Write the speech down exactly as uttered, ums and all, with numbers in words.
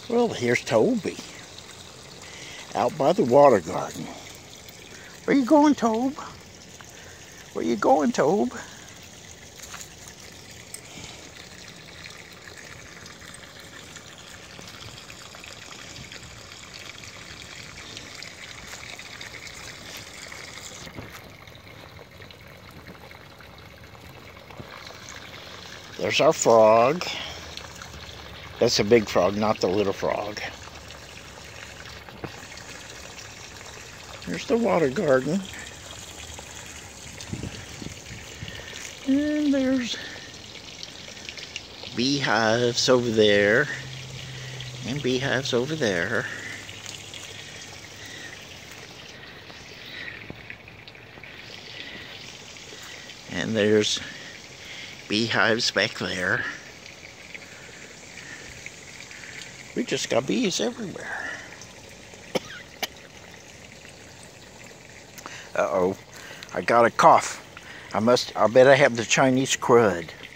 Well, here's Toby, out by the water garden. Where you going, Tobe? Where you going, Tobe? There's our frog. That's a big frog, not the little frog. There's the water garden. And there's beehives over there. And beehives over there. And there's beehives back there. We just got bees everywhere. Uh-oh, I got a cough. I must, I bet I have the Chinese crud.